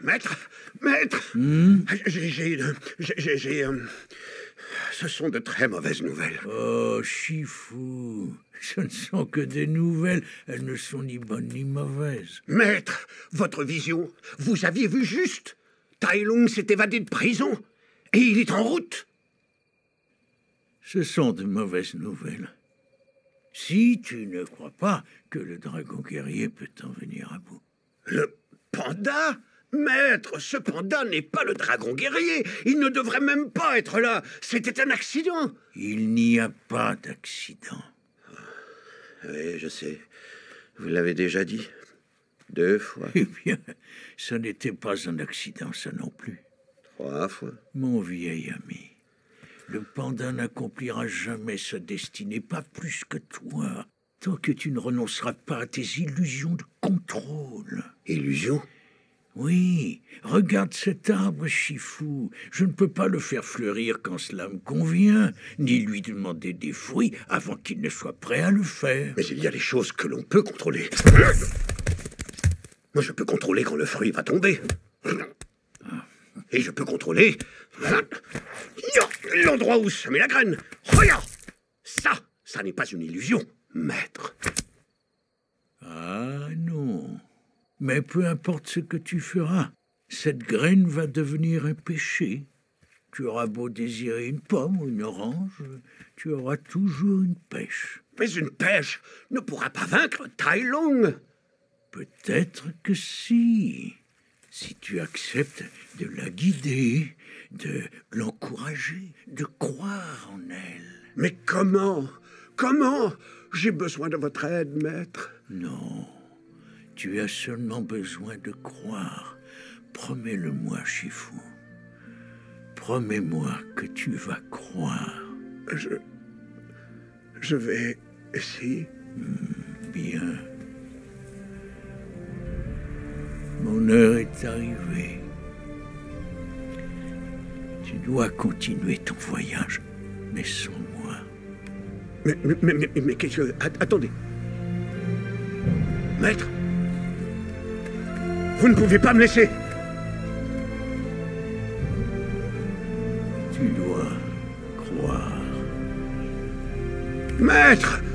Maître, ce sont de très mauvaises nouvelles. Oh, Shifu, ce ne sont que des nouvelles. Elles ne sont ni bonnes ni mauvaises. Maître, votre vision, vous aviez vu juste. Tai Lung s'est évadé de prison et il est en route. Ce sont de mauvaises nouvelles. Si tu ne crois pas que le dragon guerrier peut en venir à bout. Le panda? Maître, ce panda n'est pas le dragon guerrier. Il ne devrait même pas être là. C'était un accident. Il n'y a pas d'accident. Oui, je sais. Vous l'avez déjà dit. 2 fois. Eh bien, ce n'était pas un accident, ça non plus. 3 fois. Mon vieil ami, le panda n'accomplira jamais sa destinée, pas plus que toi, tant que tu ne renonceras pas à tes illusions de contrôle. Illusions? Oui, regarde cet arbre, Shifu. Je ne peux pas le faire fleurir quand cela me convient, ni lui demander des fruits avant qu'il ne soit prêt à le faire. Mais il y a des choses que l'on peut contrôler. Moi, je peux contrôler quand le fruit va tomber. Et je peux contrôler l'endroit où se met la graine. Regarde! Ça n'est pas une illusion, maître. Ah non. Mais peu importe ce que tu feras, cette graine va devenir un péché. Tu auras beau désirer une pomme ou une orange, tu auras toujours une pêche. Mais une pêche ne pourra pas vaincre Tai Lung. Peut-être que si tu acceptes de la guider, de l'encourager, de croire en elle. Mais comment? J'ai besoin de votre aide, maître. Non. Tu as seulement besoin de croire. Promets-le-moi, Shifu. Promets-moi que tu vas croire. Je vais essayer. Bien. Mon heure est arrivée. Tu dois continuer ton voyage, mais sans moi. Mais qu'est-ce que... Attendez. Maître? Vous ne pouvez pas me laisser. Tu dois croire. Maître!